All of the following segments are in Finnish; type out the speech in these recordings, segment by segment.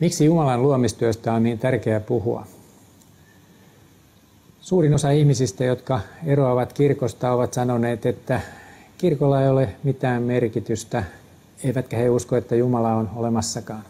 Miksi Jumalan luomistyöstä on niin tärkeää puhua? Suurin osa ihmisistä, jotka eroavat kirkosta, ovat sanoneet, että kirkolla ei ole mitään merkitystä, eivätkä he usko, että Jumala on olemassakaan.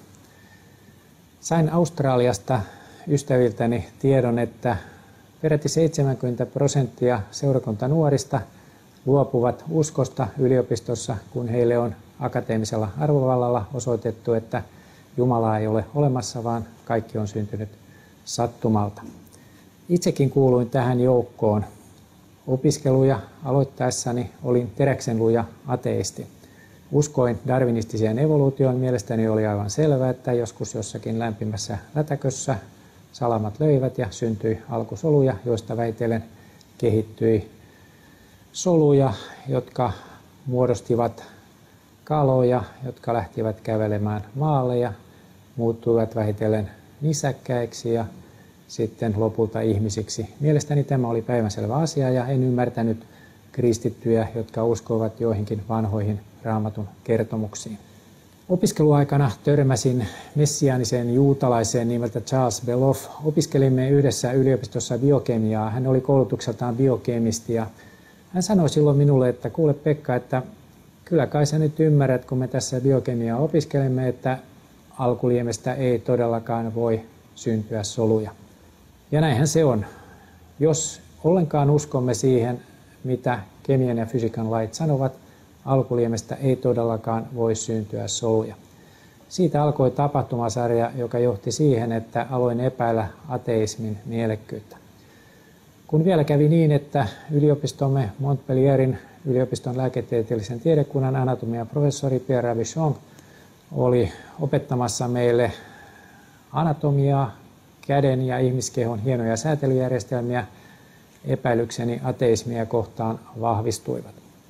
Sain Australiasta ystäviltäni tiedon, että peräti 70% seurakuntanuorista luopuvat uskosta yliopistossa, kun heille on akateemisella arvovallalla osoitettu, että Jumalaa ei ole olemassa, vaan kaikki on syntynyt sattumalta. Itsekin kuuluin tähän joukkoon. Opiskeluja aloittaessani olin teräksenluja ateisti. Uskoin darwinistiseen evoluutioon. Mielestäni oli aivan selvää, että joskus jossakin lämpimässä lätäkössä salamat löivät ja syntyi alkusoluja, joista väitellen kehittyi soluja, jotka muodostivat kaloja, jotka lähtivät kävelemään maalle ja muuttuivat vähitellen nisäkkäiksi ja sitten lopulta ihmisiksi. Mielestäni tämä oli päivänselvä asia ja en ymmärtänyt kristittyjä, jotka uskoivat joihinkin vanhoihin Raamatun kertomuksiin. Opiskeluaikana törmäsin messiaaniseen juutalaiseen nimeltä Charles Beloff. Opiskelimme yhdessä yliopistossa biokemiaa. Hän oli koulutukseltaan biokemisti ja hän sanoi silloin minulle, että kuule Pekka, että kyllä kai sä nyt ymmärrät, kun me tässä biokemiaa opiskelemme, että alkuliemestä ei todellakaan voi syntyä soluja. Ja näinhän se on. Jos ollenkaan uskomme siihen, mitä kemian ja fysiikan lait sanovat, alkuliemestä ei todellakaan voi syntyä soluja. Siitä alkoi tapahtumasarja, joka johti siihen, että aloin epäillä ateismin mielekkyyttä. Kun vielä kävi niin, että yliopistomme Montpellierin yliopiston lääketieteellisen tiedekunnan anatomian professori Pierre Rabichon oli opettamassa meille anatomiaa, käden ja ihmiskehon hienoja säätelyjärjestelmiä, epäilykseni ateismia kohtaan vahvistuivat.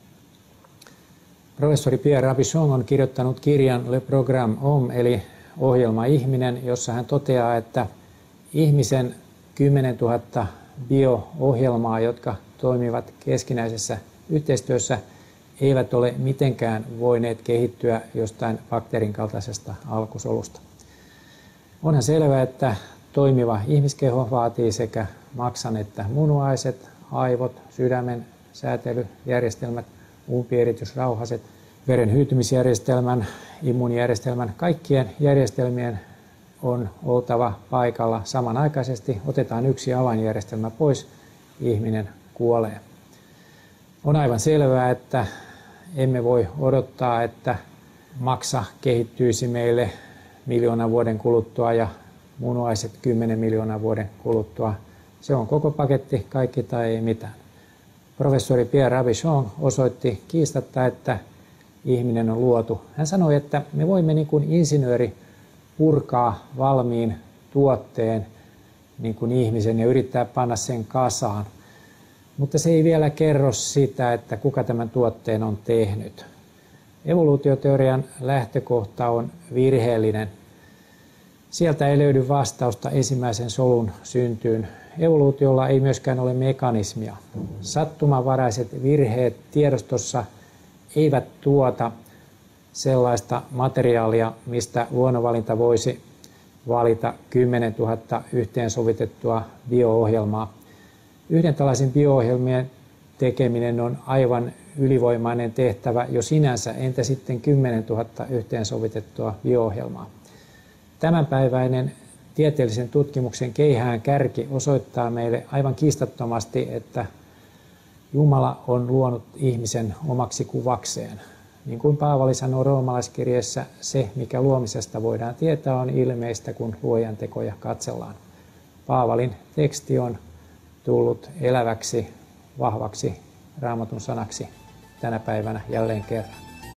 Professori Pierre Rabichon on kirjoittanut kirjan Le Programme Homme, eli ohjelma ihminen, jossa hän toteaa, että ihmisen 10 000 bio-ohjelmaa, jotka toimivat keskinäisessä yhteistyössä, eivät ole mitenkään voineet kehittyä jostain bakteerin kaltaisesta alkusolusta. Onhan selvää, että toimiva ihmiskeho vaatii sekä maksan että munuaiset, aivot, sydämen, säätelyjärjestelmät, umpieritysrauhaset, veren hyytymisjärjestelmän, immuunijärjestelmän, kaikkien järjestelmien on oltava paikalla samanaikaisesti. Otetaan yksi avainjärjestelmä pois, ihminen kuolee. On aivan selvää, että emme voi odottaa, että maksa kehittyisi meille 1 miljoonan vuoden kuluttua ja munuaiset 10 miljoonan vuoden kuluttua. Se on koko paketti, kaikki tai ei mitään. Professori Pierre Rabichon osoitti kiistatta, että ihminen on luotu. Hän sanoi, että me voimme niin kuin insinööri purkaa valmiin tuotteen niin kuin ihmisen ja yrittää panna sen kasaan. Mutta se ei vielä kerro sitä, että kuka tämän tuotteen on tehnyt. Evoluutioteorian lähtökohta on virheellinen. Sieltä ei löydy vastausta ensimmäisen solun syntyyn. Evoluutiolla ei myöskään ole mekanismia. Sattumanvaraiset virheet tiedostossa eivät tuota sellaista materiaalia, mistä luonnonvalinta voisi valita 10 000 yhteensovitettua bio-ohjelmaa. Yhden tällaisen bio-ohjelmien tekeminen on aivan ylivoimainen tehtävä jo sinänsä, entä sitten 10 000 yhteensovitettua bio-ohjelmaa. Tämänpäiväinen tieteellisen tutkimuksen keihään kärki osoittaa meille aivan kiistattomasti, että Jumala on luonut ihmisen omaksi kuvakseen. Niin kuin Paavali sanoo roomalaiskirjeessä, se mikä luomisesta voidaan tietää on ilmeistä, kun luojan tekoja katsellaan. Paavalin teksti on tullut eläväksi, vahvaksi Raamatun sanaksi tänä päivänä jälleen kerran.